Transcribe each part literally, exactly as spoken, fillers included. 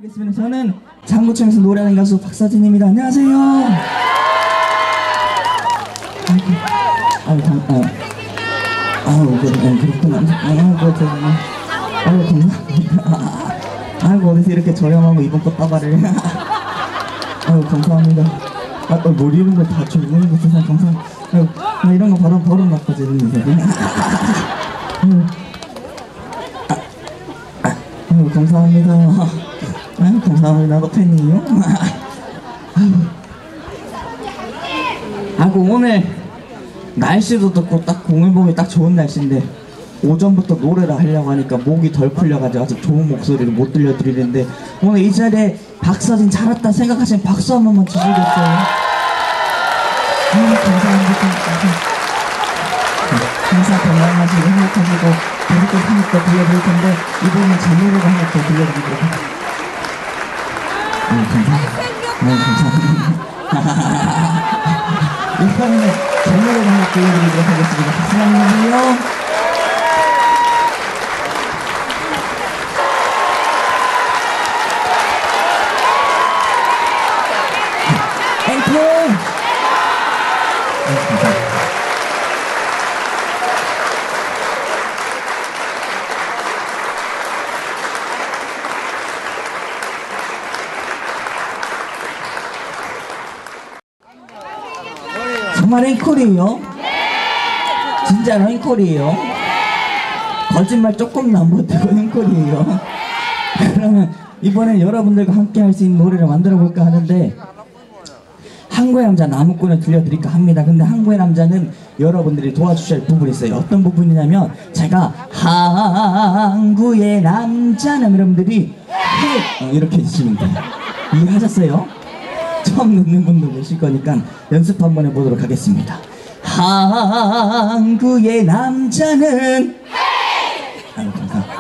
인사드리겠습니다. 저는 장구청에서 노래하는 가수 박서진입니다. 안녕하세요. 아이고, 아이고, 감, 아, 아우, 그, 네, 그렇구나. 아이고, 저, 아이고, 감사합니다. 아이고, 어디서 이렇게 저렴하고 이번 꽃다발을. 아이고, 감사합니다. 아, 어, 뭘 이런 걸 다 주는 거 세상 감사합니다. 아이고, 나 이런 거 바로 버릇 났거든. 아이고, 아이고, 감사합니다. 아이고, 감사합니다. 너 팬이에요? 아이고, 오늘 날씨도 덥고 딱 공을 보기 딱 좋은 날씨인데 오전부터 노래를 하려고 하니까 목이 덜 풀려가지고 아직 좋은 목소리를 못 들려드리는데 오늘 이 자리에 박서진 잘 왔다 생각하시면 박수 한 번만 주시겠어요? 아이고, 감사합니다. 항상 건강하시고 행복하시고 계속해서 한 곡 더 들려드릴 텐데 이번엔 제 노래를 한 곡 더 들려드리도록 하겠습니다. 네, 감사합니다. 네, 감사합니다. 이번에는 제 노래를 한 곡 들려드리도록 하겠습니다. 박수 한번 주세요. 앵콜! 네, 감사합니다. 정말 앵콜이에요? 진짜로 앵콜이에요? 거짓말 조금도 안 못하고 앵콜이에요? 그러면 이번엔 여러분들과 함께 할 수 있는 노래를 만들어 볼까 하는데 항구의 남자 나무꾼을 들려드릴까 합니다. 근데 항구의 남자는 여러분들이 도와주셔야 할 부분이 있어요. 어떤 부분이냐면 제가 항구의 남자는 여러분들이 해! 어, 이렇게 해주시면 돼요. 이해하셨어요? 처음 듣는 분도 계실 거니까 연습 한번 해보도록 하겠습니다. 항구의 남자는 아유, 감사합니다.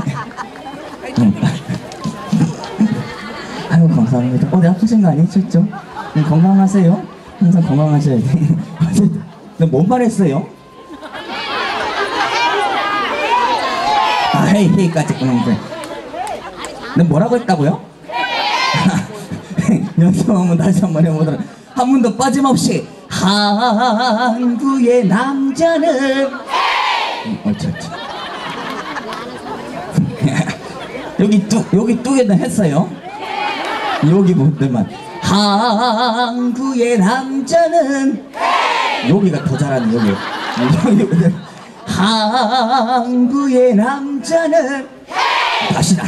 아유, 감사합니다. 어디 아프신 거 아니셨죠? 건강하세요? 항상 건강하셔야 돼. 너 뭔 말했어요? 아, 헤이 헤이까지 끊는데 너 뭐라고 했다고요? 연습 한번 다시 한번 해보도록. 한 번 더 빠짐없이 항구의 남자는 음, 옳지 옳지. 여기 뚝 여기 뚝에다 했어요. 여기 분들만 항구의 남자는 여기가 더 잘하는 여기 여기 항구의 남자는 다시다.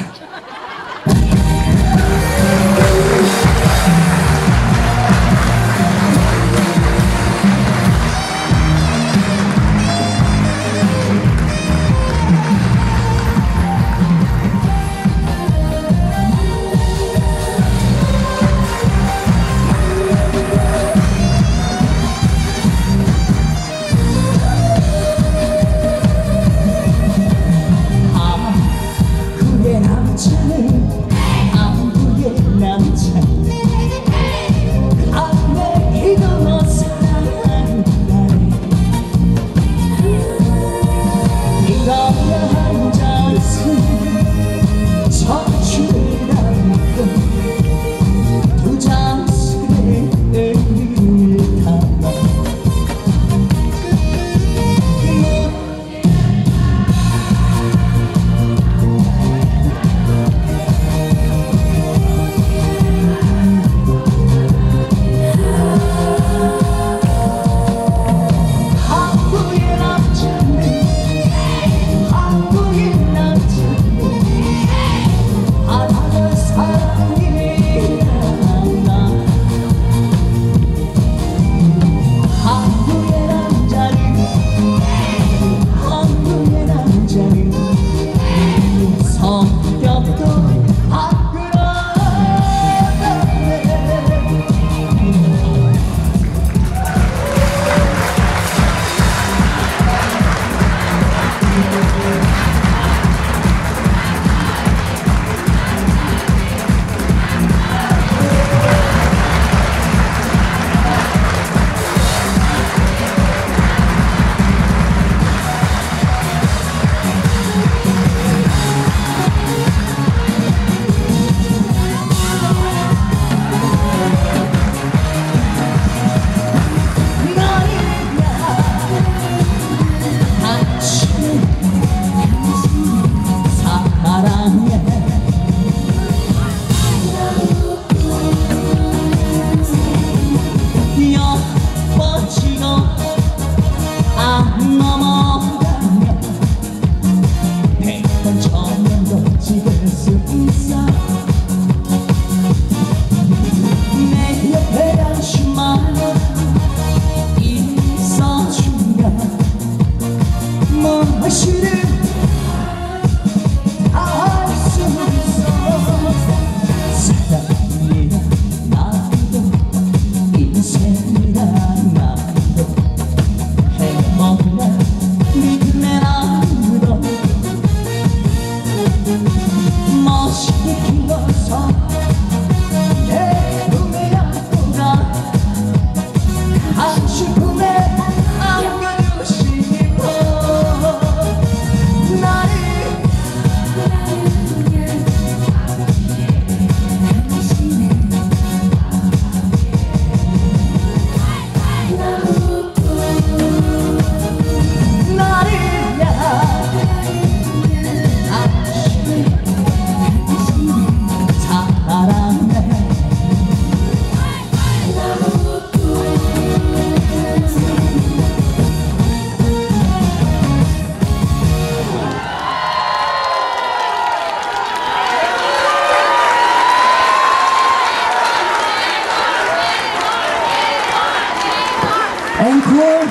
앵콜.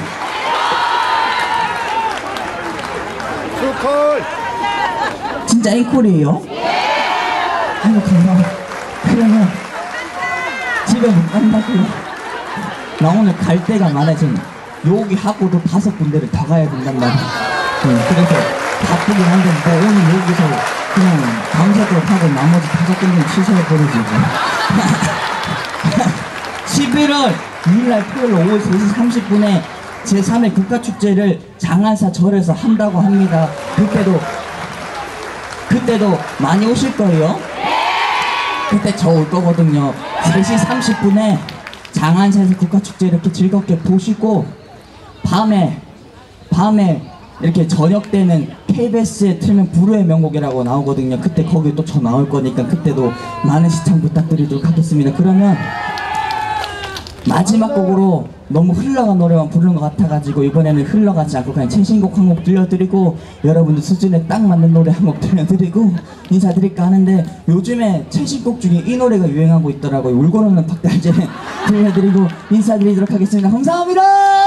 스콜. 진짜 앵콜이에요? 아이고 감사합니다. 그러면 집에 못 간다고요. 나 오늘 갈 데가 많아. 지금 여기 하고도 다섯 군데를 더 가야 된단 말이야. 네, 그래서 바쁘긴 한데 뭐 오늘 여기서 그냥 밤새도록 하고 나머지 다섯 군데는 취소해버리지. 십일월 이일날 토요일 오후 세 시 삼십 분에 제삼 회 국가축제를 장안사 절에서 한다고 합니다. 그때도 그때도 많이 오실 거예요? 그때 저 올 거거든요. 세 시 삼십 분에 장안사에서 국가축제 이렇게 즐겁게 보시고 밤에 밤에 이렇게 저녁 때는 케이비에스에 틀면 불후의 명곡이라고 나오거든요. 그때 거기 또 저 나올 거니까 그때도 많은 시청 부탁드리도록 하겠습니다. 그러면 마지막 곡으로 너무 흘러간 노래만 부르는 것 같아가지고 이번에는 흘러가지 않고 그냥 최신곡 한 곡 들려드리고 여러분들 수준에 딱 맞는 노래 한 곡 들려드리고 인사드릴까 하는데 요즘에 최신곡 중에 이 노래가 유행하고 있더라고요. 울고 노는 박달재 들려드리고 인사드리도록 하겠습니다. 감사합니다.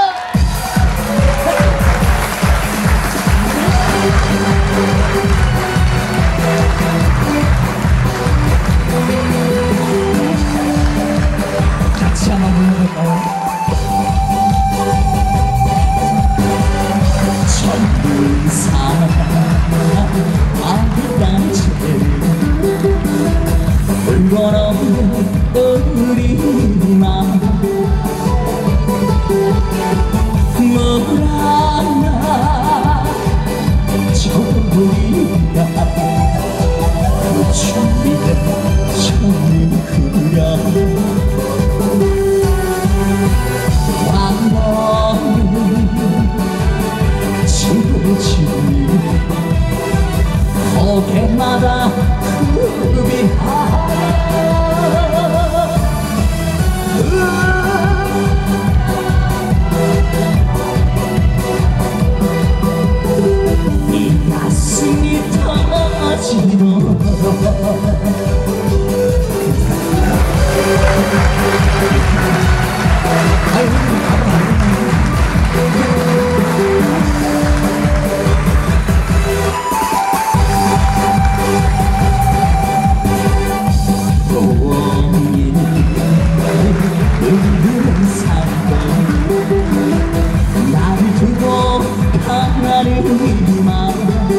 같이 한번 불러볼까요? 전부 사랑 아름다운 채 울건 없는 우리만 뭐라나 전부이다 그 준비된 처음 그려 고개마다 흡이 이 가슴이 터지도록 나를 두고 가라르기만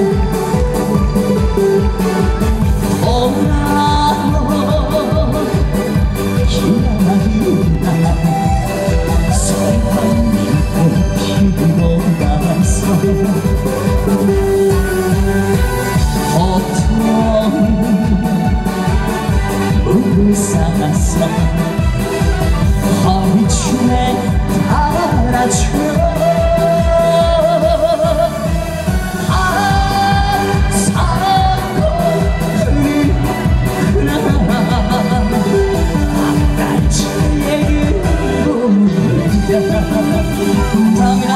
오라고 기다리나 설탕 믿고 피고 나서 보통 물을 쌓아서 허리춤에 달아줘 감사합니다.